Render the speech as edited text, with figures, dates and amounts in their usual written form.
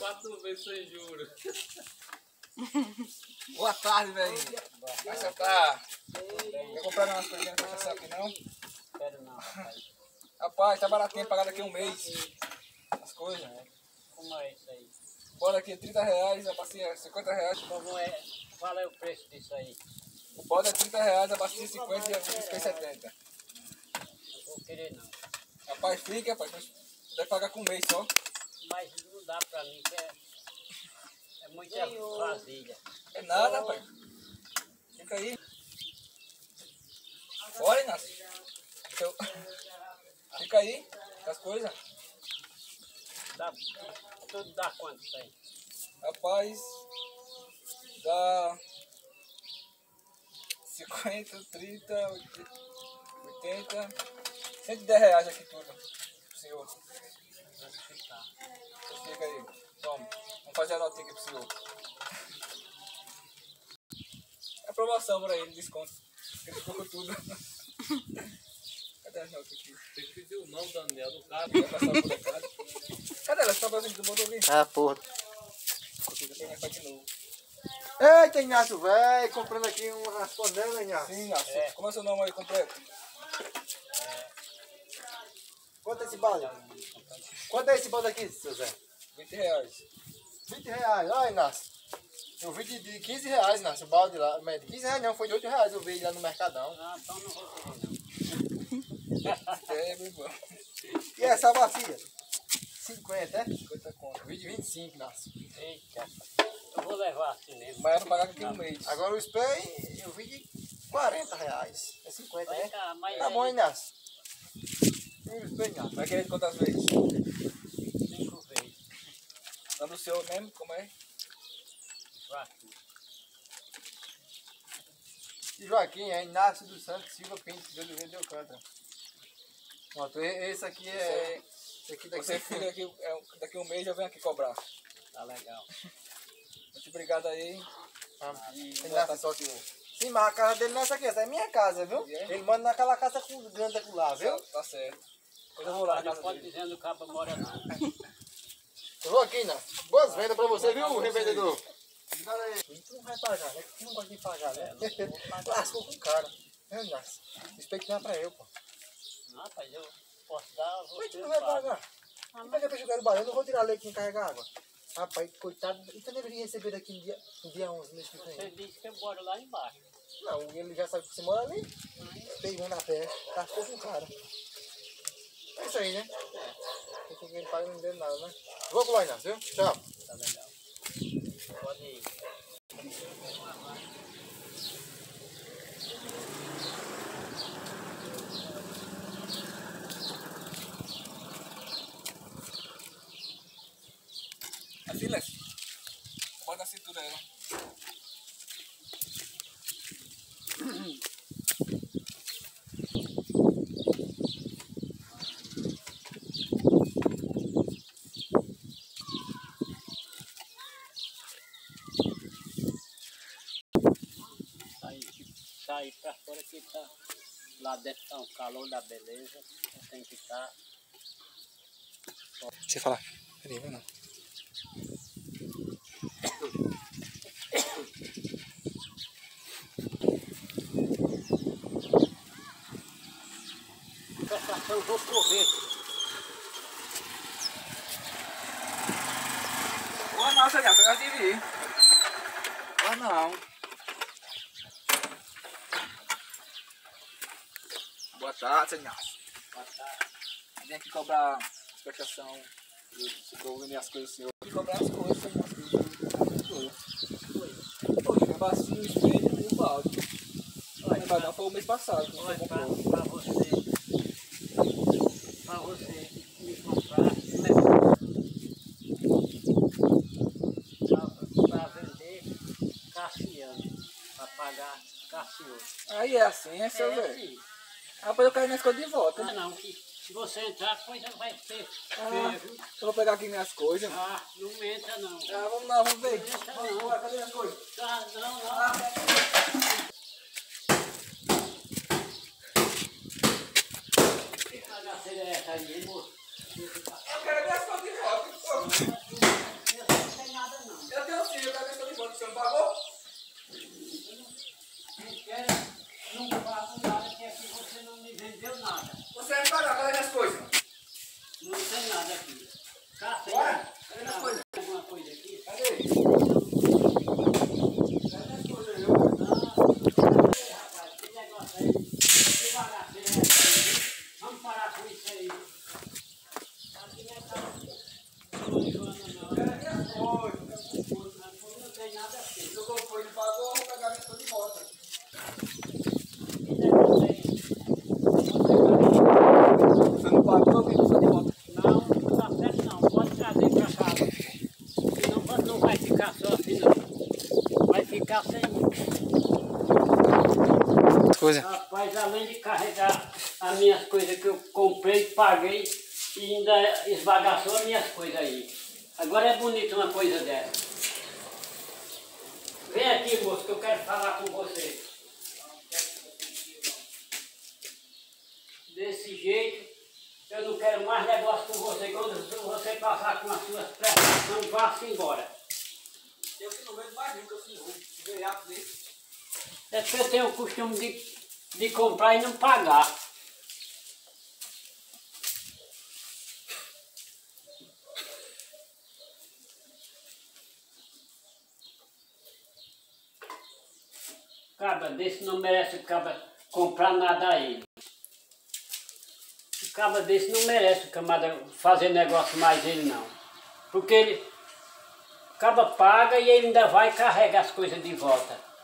4 vezes sem juros. Boa tarde, velho. Vai sentar. Quer comprar umas coisinhas pra você aqui, não? Quero não, rapaz. Rapaz, tá baratinho, pagar daqui a um mês. As coisas. Como é isso aí? Bora aqui, R$30, a bacia R$50. Como é? Qual é o preço disso aí? O bode é R$30, a bacia 50 e a música é 70. Não vou querer não. Rapaz, fica, rapaz. Deve pagar com um mês só. Mas não dá pra mim, que é muita vasilha. É nada, rapaz. Fica aí. Bora, Inácio. Fica aí, com as coisas. Dá, tudo dá quanto isso aí? Rapaz, dá 50, 30, 80, R$110 aqui tudo, pro senhor. Fica aí, toma. Vamos fazer a notinha aqui pro senhor. É promoção por aí, desconto. Ele ficou com tudo. Cadê as notas aqui? Tem que pedir o nome, Daniel, do cara. Vai passar por aqui. Cadê ela? Você tá fazendo do bom alguém? Ah, porra. De novo. Eita, Inácio, velho, comprando aqui umas panelas, Inácio. Sim, Inácio. Como é seu nome aí completo? Quanto é esse balde? Quanto é esse balde aqui, seu Zé? R$20. R$20. Olha, Inácio. Eu vi de R$15, Inácio, o balde lá. Mas de R$15 não, foi de R$8 eu vi lá no Mercadão. Ah, então não vou querer não. É, meu irmão. E essa bacia? 50, é? 50 conto. Eu vi de 25, Inácio. Eita, eu vou levar assim mesmo. Mas era pagar aqui um mês. Agora o spray eu vi de R$40. É 50, Vai né? cá, mas Tá aí, bom, Inácio. E o spray, Inácio? Vai querer de quantas vezes? 5 vezes. Nome do senhor mesmo? Como é? Joaquim. E Joaquim, é Inácio dos Santos Silva Pinto de Oliveira de Alcântara. Pronto, esse aqui é... Esse aqui daqui. Você fica aqui, daqui um mês eu venho aqui cobrar. Tá legal. Muito obrigado aí. E Boa Inácio tarde, só senhor. sim, mas a casa dele não é essa aqui, essa é minha casa, viu? É? Ele manda naquela casa com grande lá, viu? Tá certo. Depois eu vou lá na Não casa pode dele. dizer do cabo mora não. Eu vou aqui, Inácio. Boas vendas pra você, viu, revendedor? Obrigado aí. Tu não vai pagar, né? Tu não gosta de pagar, né? Lascou com o cara. É, Inácio. Respeito não é pra eu, pô. Não, rapaz, eu posso dar, Como é que você tu não vai paga. pagar? Não vai pra jogar no barulho, eu não vou tirar leite e carregar água. Rapaz, coitado, ele também deveria receber daqui no dia 11, mês que Você vem. disse que eu moro lá embaixo. Não, ele já sabe que você mora ali. Pegando a pé, lascou com o cara. É isso aí, né? Tem que ele paga não deu nada, né? Vou lá, Inácio, viu? Tchau. Tá legal. Pode ir. Assim, Lécio. Bota na cintura ela. Sair pra fora que tá. Lá dentro tá um calor da beleza. Tem que estar. Deixa eu falar. Peraí, vai não. Eu vou correr. Boa nossa, já pegar de vir. Ah, não. Boa tarde, senhor. Boa tarde. Vem aqui cobrar explicação. Eu vou vender as coisas do senhor. Vem cobrar as coisas, senhor. Poxa, é bacia, o espelho e o balde. Olha, vai dar foi o mês passado que você Olha, pra comprou. você me comprar, pra vender Cassiano, pra pagar Cassiano. Aí é assim, é seu velho. Sim. Ah, depois eu caio nas coisas de volta. Ah, não, que se você entrar, a coisa vai ser Ah, feia, viu? eu vou pegar aqui minhas coisas. Ah, não entra não. Ah, vamos lá, vamos ver. Não entra Vamos não. embora, cadê as coisas? Ah, não. Que bagaceira é essa aí, moço? Eu quero minhas coisas de volta. Alguma coisa aqui? Vamos parar com isso aí. Aqui não tem nada assim. Jogou foi, ele pagou, vou pegar ele de volta. Você não pagou, eu vim de volta. Não, não tá certo não. Pode trazer pra casa. Senão não vai ficar só assim não. Vai ficar sem. Coisa. Rapaz, além de carregar as minhas coisas que eu comprei, paguei e ainda esbagaçou as minhas coisas aí. Agora é bonito uma coisa dessa. Vem aqui, moço, que eu quero falar com você. Desse jeito, eu não quero mais negócio com você. Quando você passar com as suas prestações, vá-se embora. Eu que não vendo mais nunca, assim, um veiaco desse. É porque eu tenho o costume de comprar e não pagar. Cabra desse não merece o cabra comprar nada a ele. O cabra desse não merece o camarada fazer negócio mais ele não. Porque ele, o cabra paga e ele ainda vai e carrega as coisas de volta.